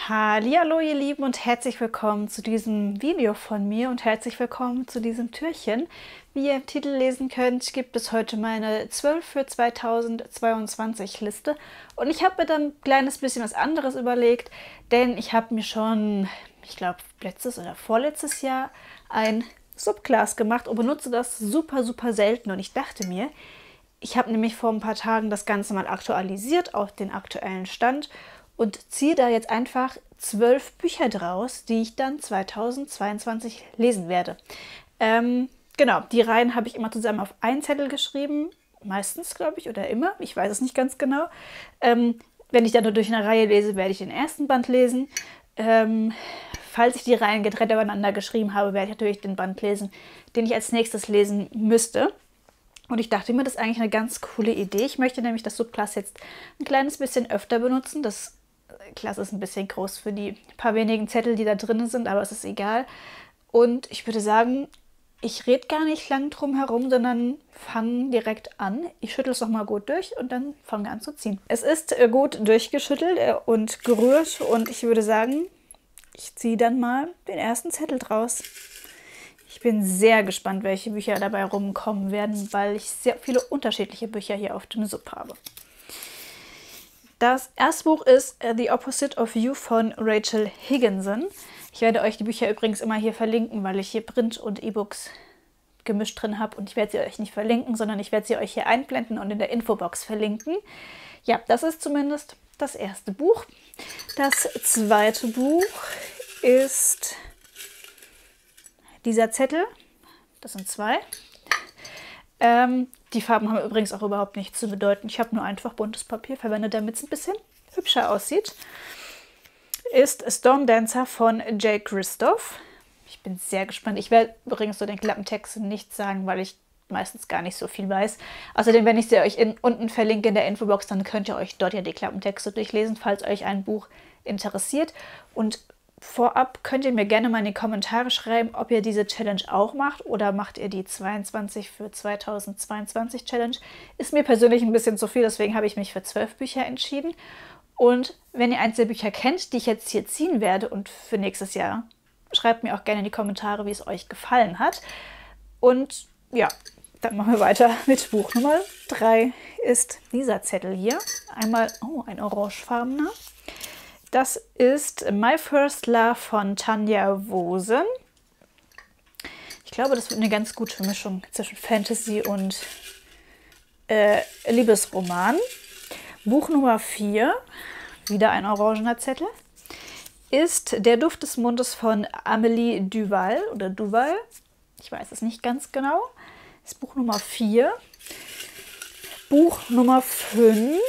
Hallihallo ihr Lieben und herzlich willkommen zu diesem Video von mir und herzlich willkommen zu diesem Türchen. Wie ihr im Titel lesen könnt, gibt es heute meine 12 für 2022 Liste und ich habe mir dann ein kleines bisschen was anderes überlegt, denn ich habe mir schon, ich glaube letztes oder vorletztes Jahr ein Subglas gemacht und benutze das super selten und ich dachte mir, ich habe nämlich vor ein paar Tagen das Ganze mal aktualisiert auf den aktuellen Stand und ziehe da jetzt einfach 12 Bücher draus, die ich dann 2022 lesen werde. Genau, die Reihen habe ich immer zusammen auf einen Zettel geschrieben, meistens glaube ich, oder immer, ich weiß es nicht ganz genau. Wenn ich dann nur durch eine Reihe lese, werde ich den ersten Band lesen. Falls ich die Reihen getrennt übereinander geschrieben habe, werde ich natürlich den Band lesen, den ich als nächstes lesen müsste. Und ich dachte mir, das ist eigentlich eine ganz coole Idee. Ich möchte nämlich das Subglas jetzt ein kleines bisschen öfter benutzen. Das Glas ist ein bisschen groß für die paar wenigen Zettel, die da drin sind, aber es ist egal. Und ich würde sagen, ich rede gar nicht lang drum herum, sondern fange direkt an. Ich schüttle es nochmal gut durch und dann fangen wir an zu ziehen. Es ist gut durchgeschüttelt und gerührt und ich würde sagen, ich ziehe dann mal den ersten Zettel draus. Ich bin sehr gespannt, welche Bücher dabei rumkommen werden, weil ich sehr viele unterschiedliche Bücher hier auf dem Sub habe. Das erste Buch ist The Opposite of You von Rachel Higginson. Ich werde euch die Bücher übrigens immer hier verlinken, weil ich hier Print und E-Books gemischt drin habe. Und ich werde sie euch nicht verlinken, sondern ich werde sie euch hier einblenden und in der Infobox verlinken. Ja, das ist zumindest das erste Buch. Das zweite Buch ist dieser Zettel. Das sind zwei. Die Farben haben übrigens auch überhaupt nichts zu bedeuten. Ich habe nur einfach buntes Papier verwendet, damit es ein bisschen hübscher aussieht. Ist Storm Dancer von Jay Kristoff. Ich bin sehr gespannt. Ich werde übrigens so den Klappentext nicht sagen, weil ich meistens gar nicht so viel weiß. Außerdem, wenn ich sie euch unten verlinke in der Infobox, dann könnt ihr euch dort ja die Klappentexte durchlesen, falls euch ein Buch interessiert. Und vorab könnt ihr mir gerne mal in die Kommentare schreiben, ob ihr diese Challenge auch macht oder macht ihr die 22 für 2022 Challenge. Ist mir persönlich ein bisschen zu viel, deswegen habe ich mich für 12 Bücher entschieden. Und wenn ihr eins der Bücher kennt, die ich jetzt hier ziehen werde und für nächstes Jahr, schreibt mir auch gerne in die Kommentare, wie es euch gefallen hat. Und ja, dann machen wir weiter mit Buch Nummer 3 ist dieser Zettel hier. Einmal, oh, ein orangefarbener. Das ist My First Love von Tanja Wosen. Ich glaube, das wird eine ganz gute Mischung zwischen Fantasy und Liebesroman. Buch Nummer 4, wieder ein orangener Zettel, ist Der Duft des Mondes von Amélie Duval oder Duval. Ich weiß es nicht ganz genau. Das ist Buch Nummer 4. Buch Nummer 5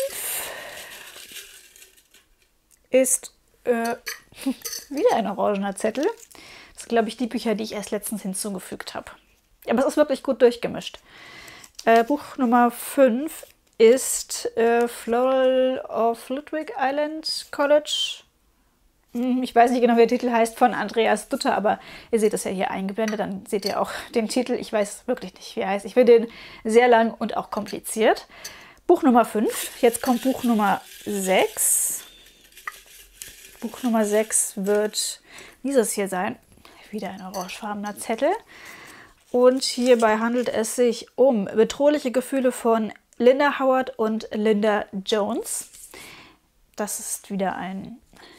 ist wieder ein orangener Zettel. Das sind, glaube ich, die Bücher, die ich erst letztens hinzugefügt habe. Aber es ist wirklich gut durchgemischt. Buch Nummer 5 ist Floral of Ludwig Island College. Ich weiß nicht genau, wie der Titel heißt, von Andreas Dutter, aber ihr seht es ja hier eingeblendet, dann seht ihr auch den Titel. Ich weiß wirklich nicht, wie er heißt. Ich finde den sehr lang und auch kompliziert. Buch Nummer 5. Jetzt kommt Buch Nummer 6. Buch Nummer 6 wird dieses hier sein. Wieder ein orangefarbener Zettel. Und hierbei handelt es sich um Bedrohliche Gefühle von Linda Howard und Linda Jones. Das ist wieder ein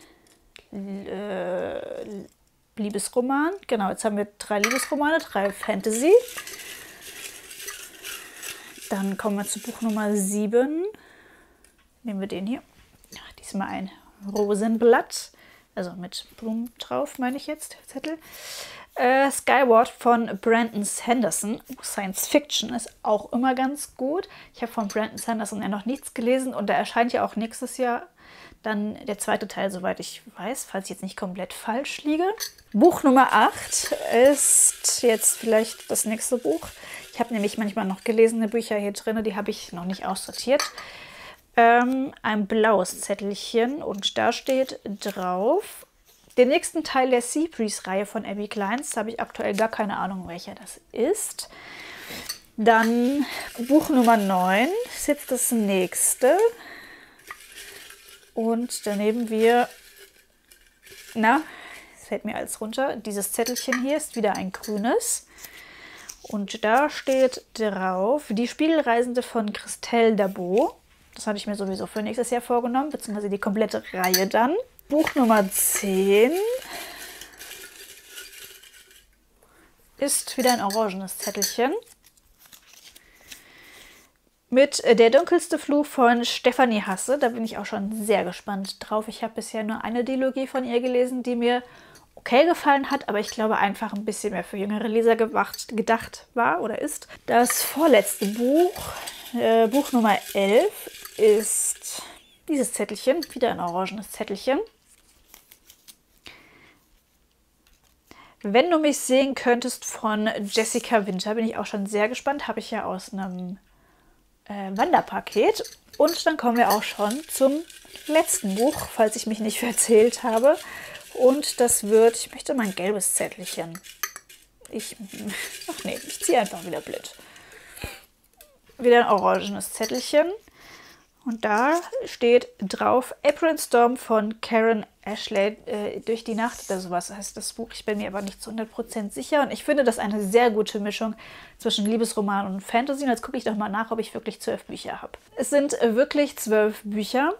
Liebesroman. Genau, jetzt haben wir 3 Liebesromane, 3 Fantasy. Dann kommen wir zu Buch Nummer 7. Nehmen wir den hier. Diesmal ein Rosenblatt, also mit Blumen drauf, meine ich jetzt, Zettel. Skyward von Brandon Sanderson. Science Fiction ist auch immer ganz gut. Ich habe von Brandon Sanderson ja noch nichts gelesen und da erscheint ja auch nächstes Jahr dann der zweite Teil, soweit ich weiß, falls ich jetzt nicht komplett falsch liege. Buch Nummer 8 ist jetzt vielleicht das nächste Buch. Ich habe nämlich manchmal noch gelesene Bücher hier drin, die habe ich noch nicht aussortiert. Ein blaues Zettelchen und da steht drauf, den nächsten Teil der Sea Breeze-Reihe von Abby Kleins. Da habe ich aktuell gar keine Ahnung, welcher das ist. Dann Buch Nummer 9 ist jetzt das nächste. Und daneben wir Na, es fällt mir alles runter. Dieses Zettelchen hier ist wieder ein grünes. Und da steht drauf, die Spiegelreisende von Christelle Dabo. Das habe ich mir sowieso für nächstes Jahr vorgenommen, beziehungsweise die komplette Reihe dann. Buch Nummer 10 ist wieder ein orangenes Zettelchen. Mit Der dunkelste Fluch von Stefanie Hasse. Da bin ich auch schon sehr gespannt drauf. Ich habe bisher nur eine Dilogie von ihr gelesen, die mir okay gefallen hat, aber ich glaube einfach ein bisschen mehr für jüngere Leser gedacht war oder ist. Das vorletzte Buch, Buch Nummer 11, ist dieses Zettelchen, wieder ein orangenes Zettelchen. Wenn du mich sehen könntest von Jessica Winter, bin ich auch schon sehr gespannt. Habe ich ja aus einem Wanderpaket. Und dann kommen wir auch schon zum letzten Buch, falls ich mich nicht verzählt habe. Und das wird, ich möchte mal ein gelbes Zettelchen. Ich ziehe einfach wieder blind. Wieder ein orangenes Zettelchen. Und da steht drauf April Storm von Karen Ashley, durch die Nacht oder sowas heißt das Buch. Ich bin mir aber nicht zu 100% sicher. Und ich finde das eine sehr gute Mischung zwischen Liebesroman und Fantasy. Und jetzt gucke ich doch mal nach, ob ich wirklich 12 Bücher habe. Es sind wirklich 12 Bücher.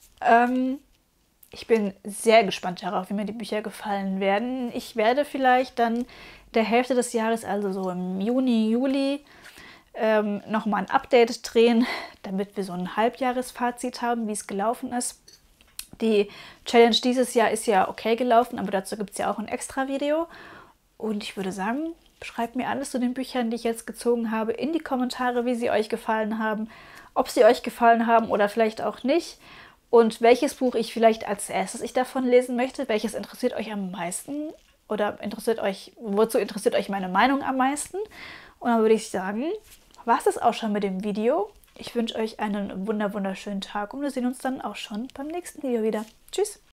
Ich bin sehr gespannt darauf, wie mir die Bücher gefallen werden. Ich werde vielleicht dann der Hälfte des Jahres, also so im Juni, Juli, nochmal ein Update drehen, damit wir so ein Halbjahresfazit haben, wie es gelaufen ist. Die Challenge dieses Jahr ist ja okay gelaufen, aber dazu gibt es ja auch ein extra Video. Und ich würde sagen, schreibt mir alles zu den Büchern, die ich jetzt gezogen habe, in die Kommentare, wie sie euch gefallen haben, ob sie euch gefallen haben oder vielleicht auch nicht. Und welches Buch ich vielleicht als erstes davon lesen möchte, welches interessiert euch am meisten oder wozu interessiert euch meine Meinung am meisten? Und dann würde ich sagen, war es das auch schon mit dem Video. Ich wünsche euch einen wunderschönen Tag und wir sehen uns dann auch schon beim nächsten Video wieder. Tschüss!